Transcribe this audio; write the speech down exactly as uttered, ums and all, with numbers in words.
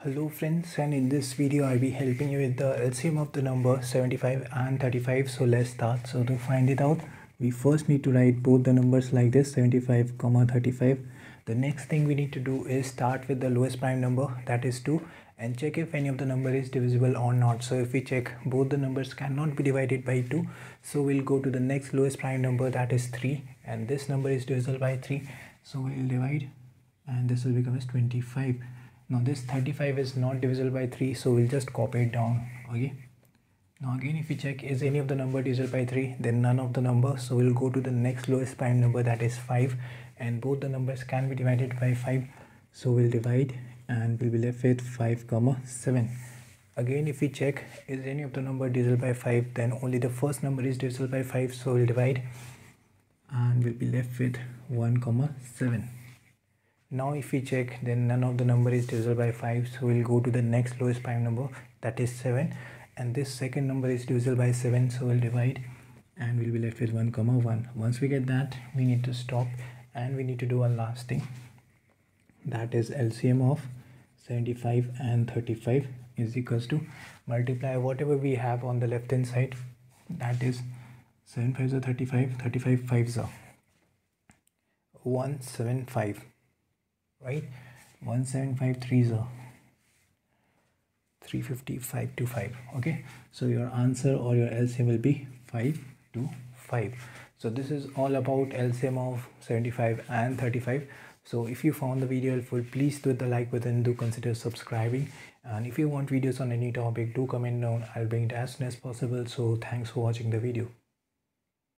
Hello friends, and in this video I'll be helping you with the L C M of the number seventy-five and thirty-five. So let's start. So to find it out, we first need to write both the numbers like this, seventy-five comma thirty-five. The next thing we need to do is start with the lowest prime number, that is two, and check if any of the number is divisible or not. So if we check both the numbers cannot be divided by two, so we'll go to the next lowest prime number, that is three, and this number is divisible by three, so we'll divide and this will become as twenty-five. Now this thirty-five is not divisible by three, so we'll just copy it down. Okay, now again if we check is any of the number divisible by three, then none of the number, so we'll go to the next lowest prime number, that is five, and both the numbers can be divided by five, so we'll divide and we'll be left with five comma seven. Again if we check is any of the number divisible by five, then only the first number is divisible by five, so we'll divide and we'll be left with one comma seven. Now if we check, then none of the number is divisible by five, so we'll go to the next lowest prime number, that is seven, and this second number is divisible by seven, so we'll divide and we'll be left with one comma one. Once we get that, we need to stop and we need to do one last thing, that is L C M of seventy-five and thirty-five is equals to multiply whatever we have on the left hand side, that is seven fives are thirty-five, thirty-five fives are one hundred seventy-five, right? one seven five threes are three fifty, five to five. Okay, so your answer or your L C M will be five to five. So this is all about L C M of seventy-five and thirty-five. So if you found the video helpful, please do the like button, do consider subscribing, and if you want videos on any topic, do comment down. I'll bring it as soon as possible. So thanks for watching the video.